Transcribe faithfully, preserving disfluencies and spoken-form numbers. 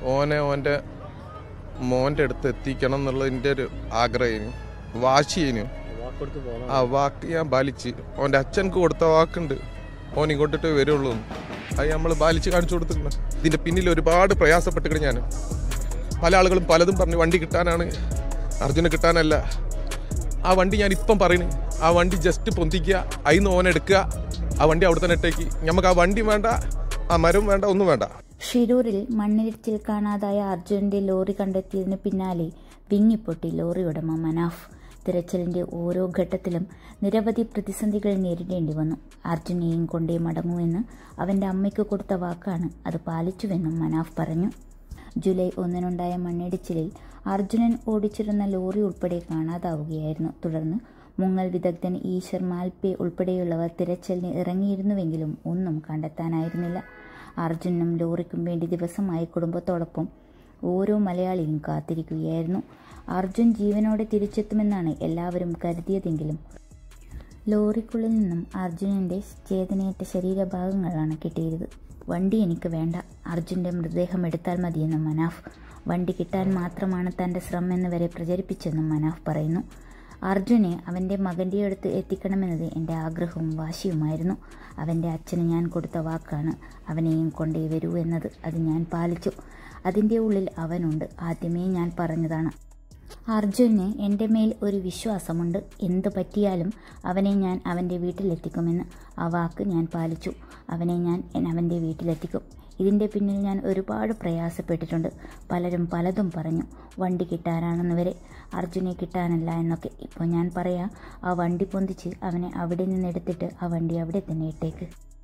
ഓനെ ഓൻ്റെ മോൻ്റെ അടുത്ത് എത്തിക്കണം എന്നുള്ളതിൻ്റെ ഒരു ആഗ്രഹം വാശിയേനു. ആ വാക്ക് ഞാൻ പാലിച്ച്. ഓൻ്റെ അച്ഛനക്ക് കൊടുത്ത വാക്കുണ്ട്, ഓൻ ഇങ്ങോട്ടിട്ട് വരുള്ളൂ. അത് നമ്മൾ പാലിച്ച് കാണിച്ചു കൊടുത്തിട്ടുണ്ട്. ഇതിൻ്റെ പിന്നിൽ ഒരുപാട് പ്രയാസപ്പെട്ടിട്ട് ഞാൻ പല ആളുകളും പലതും പറഞ്ഞു. വണ്ടി കിട്ടാനാണ്, അർജുനെ കിട്ടാനല്ല. ആ വണ്ടി ഞാൻ ഇപ്പം പറയുന്നു, ആ വണ്ടി ജസ്റ്റ് പൊന്തിക്കുക, അതിന്ന് ഓനെടുക്കുക, ആ വണ്ടി അവിടെ തന്നെ ഇട്ടേക്ക്. നമുക്ക് ആ വണ്ടി വേണ്ട, ആ മരം വേണ്ട, ഒന്നും വേണ്ട. ഷിരൂരിൽ മണ്ണിടിച്ചിൽ കാണാതായ അർജുനന്റെ ലോറി കണ്ടെത്തിയതിന് പിന്നാലെ വിങ്ങിപ്പൊട്ടി ലോറി ഉടമ മനാഫ്. തിരച്ചിലിന്റെ ഓരോ ഘട്ടത്തിലും നിരവധി പ്രതിസന്ധികൾ നേരിടേണ്ടി വന്നു. അർജുനെയും കൊണ്ടേ മടങ്ങുമെന്ന് അവന്റെ അമ്മയ്ക്ക് കൊടുത്ത വാക്കാണ്, അത് പാലിച്ചുവെന്നും മനാഫ് പറഞ്ഞു. ജൂലൈ ഒന്നിനുണ്ടായ മണ്ണിടിച്ചിലിൽ അർജുനൻ ഓടിച്ചിരുന്ന ലോറി ഉൾപ്പെടെ കാണാതാവുകയായിരുന്നു. തുടർന്ന് മുങ്ങൽ വിദഗ്ധൻ ഈശ്വർ മാൽപേ ഉൾപ്പെടെയുള്ളവർ തിരച്ചിലിന് ഇറങ്ങിയിരുന്നുവെങ്കിലും ഒന്നും കണ്ടെത്താനായിരുന്നില്ല. അർജുനും ലോറിക്കും വേണ്ടി ദിവസമായി കുടുംബത്തോടൊപ്പം ഓരോ മലയാളിയും കാത്തിരിക്കുകയായിരുന്നു. അർജുൻ ജീവനോടെ തിരിച്ചെത്തുമെന്നാണ് എല്ലാവരും കരുതിയതെങ്കിലും ലോറിക്കുള്ളിൽ നിന്നും അർജുനന്റെ ചേതനയേറ്റ ശരീരഭാഗങ്ങളാണ് കിട്ടിയത്. വണ്ടി എനിക്ക് വേണ്ട, അർജുൻ്റെ മൃതദേഹം എടുത്താൽ മതിയെന്നും മനാഫ്. വണ്ടി കിട്ടാൻ മാത്രമാണ് തൻ്റെ ശ്രമം എന്ന് വരെ പ്രചരിപ്പിച്ചെന്നും മനാഫ് പറയുന്നു. അർജുനെ അവൻ്റെ മകൻ്റെ അടുത്ത് എത്തിക്കണമെന്നത് എൻ്റെ ആഗ്രഹവും വാശിയുമായിരുന്നു. അവൻ്റെ അച്ഛന് ഞാൻ കൊടുത്ത വാക്കാണ്, അവനെയും കൊണ്ടേ വരൂ എന്നത്. അത് ഞാൻ പാലിച്ചു. അതിൻ്റെ ഉള്ളിൽ അവനുണ്ട്. ആദ്യമേ ഞാൻ പറഞ്ഞതാണ്, അർജുന് എൻ്റെ മേൽ ഒരു വിശ്വാസമുണ്ട്. എന്തു പറ്റിയാലും അവനെ ഞാൻ അവൻ്റെ വീട്ടിലെത്തിക്കുമെന്ന്. ആ വാക്ക് ഞാൻ പാലിച്ചു. അവനെ ഞാൻ അവൻ്റെ വീട്ടിലെത്തിക്കും. ഇതിൻ്റെ പിന്നിൽ ഞാൻ ഒരുപാട് പ്രയാസപ്പെട്ടിട്ടുണ്ട്. പലരും പലതും പറഞ്ഞു, വണ്ടി കിട്ടാനാണെന്ന് വരെ, അർജുനെ കിട്ടാനല്ല എന്നൊക്കെ. ഇപ്പോൾ ഞാൻ പറയാം, ആ വണ്ടി പൊന്തിച്ച് അവനെ അവിടെ നിന്നെടുത്തിട്ട് ആ വണ്ടി അവിടെ തന്നെ ഇട്ടേക്ക്.